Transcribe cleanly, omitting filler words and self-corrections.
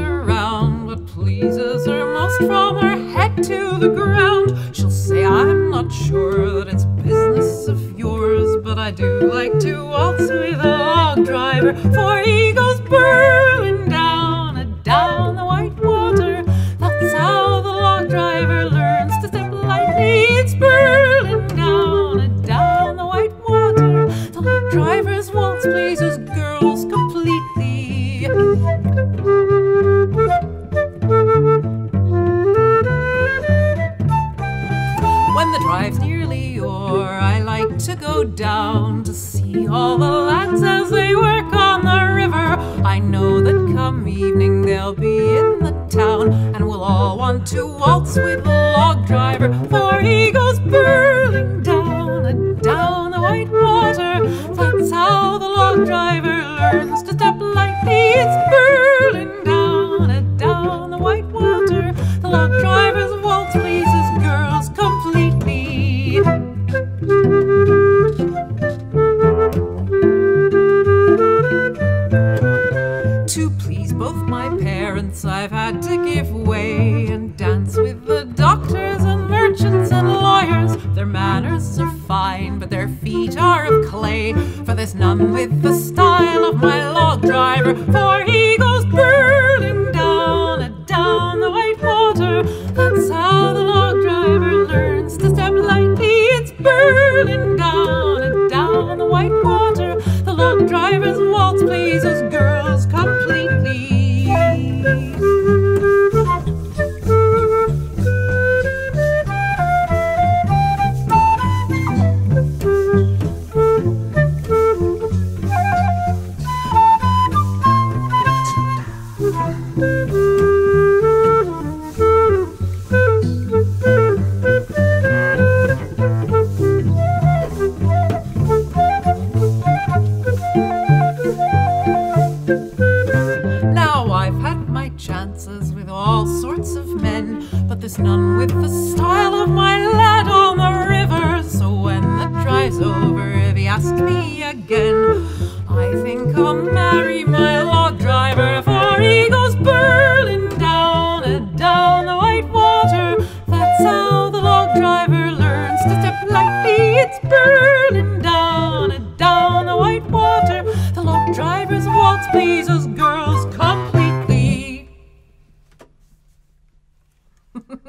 around. What pleases her most from her head to the ground, she'll say, I'm not sure that it's business of yours, but I do like to waltz with a log driver, for he goes birling down and down the white water. That's how the log driver learns to step lightly. It's birling down and down the white water. The log driver's waltz pleases girls completely. When the drive's nearly o'er, I like to go down to see all the lads as they work on the river. I know that come evening they'll be in the town, and we'll all want to waltz with the log driver, for he goes birling down and down the white water. That's how the log driver learns to step lightly. It's birling down and down the white water. The log driver's waltz pleases girls completely. To please both my parents, I've had to give way and dance with the doctors and merchants and lawyers. Their manners are fine, but their feet are of clay, for there's none with the style of my log driver, for he goes birling down and down the white water. That's how the log driver learns to step lightly. It's birling down and down the white water. The log driver's waltz pleases girls completely. With all sorts of men, but there's none with the style of my lad on the river. So when the drive's over, if he asks me again, I think I'll marry my log driver, for he goes birling down and down the white water. That's how the log driver learns to step lightly. It's birling down and down the white water. The log driver's waltz pleases girls completely.